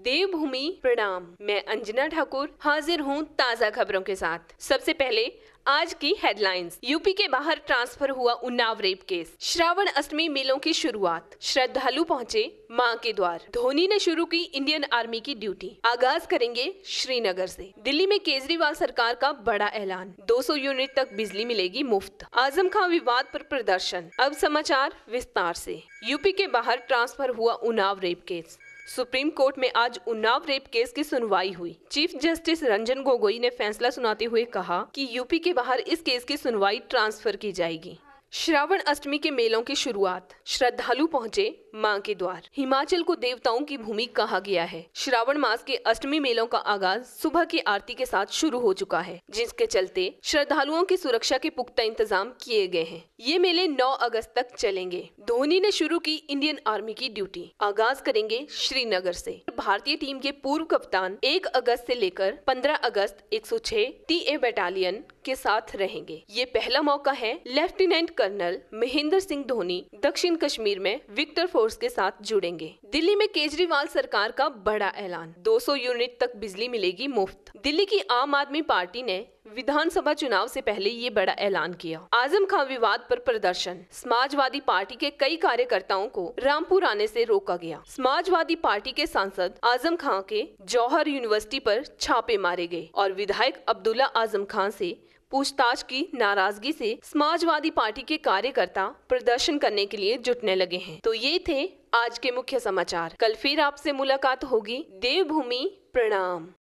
देवभूमि प्रणाम। मैं अंजना ठाकुर हाजिर हूँ ताजा खबरों के साथ। सबसे पहले आज की हेडलाइंस। यूपी के बाहर ट्रांसफर हुआ उन्नाव रेप केस। श्रावण अष्टमी मेलों की शुरुआत। श्रद्धालु पहुंचे मां के द्वार। धोनी ने शुरू की इंडियन आर्मी की ड्यूटी। आगाज करेंगे श्रीनगर से। दिल्ली में केजरीवाल सरकार का बड़ा ऐलान। 200 यूनिट तक बिजली मिलेगी मुफ्त। आजम खां विवाद पर प्रदर्शन। अब समाचार विस्तार से। यूपी के बाहर ट्रांसफर हुआ Unnao rape case. Supreme court में आज उन्नाव रेप केस की सुनवाई हुई। चीफ जस्टिस रंजन गोगोई ने फैसला सुनाते हुए कहा कि यूपी के बाहर इस केस की सुनवाई ट्रांसफर की जाएगी। श्रावण अष्टमी के मेलों की शुरुआत। श्रद्धालु पहुंचे मां के द्वार। हिमाचल को देवताओं की भूमि कहा गया है। श्रावण मास के अष्टमी मेलों का आगाज सुबह की आरती के साथ शुरू हो चुका है, जिसके चलते श्रद्धालुओं की सुरक्षा के पुख्ता इंतजाम किए गए हैं। ये मेले 9 अगस्त तक चलेंगे। धोनी ने शुरू की इंडियन आर्मी की ड्यूटी। आगाज करेंगे श्रीनगर से। भारतीय टीम के पूर्व कप्तान 1 अगस्त से लेकर 15 अगस्त 106 टीए बटालियन के साथ रहेंगे। ये पहला मौका है लेफ्टिनेंट कर्नल महेंद्र सिंह धोनी दक्षिण कश्मीर में विक्टर फोर्स के साथ जुड़ेंगे। दिल्ली में केजरीवाल सरकार का बड़ा ऐलान। 200 यूनिट तक बिजली मिलेगी मुफ्त। दिल्ली की आम आदमी पार्टी ने विधानसभा चुनाव से पहले ये बड़ा ऐलान किया। आजम खां विवाद पर प्रदर्शन। समाजवादी पार्टी के कई कार्यकर्ताओं को रामपुर आने से रोका गया। समाजवादी पार्टी के सांसद आजम खां के जौहर यूनिवर्सिटी पर छापे मारे गए और विधायक अब्दुल्ला आजम खां से पूछताछ की नाराजगी से समाजवादी पार्टी के कार्यकर्ता प्रदर्शन करने के लिए जुटने लगे हैं। तो ये थे आज के मुख्य समाचार। कल फिर आपसे मुलाकात होगी। देवभूमि प्रणाम।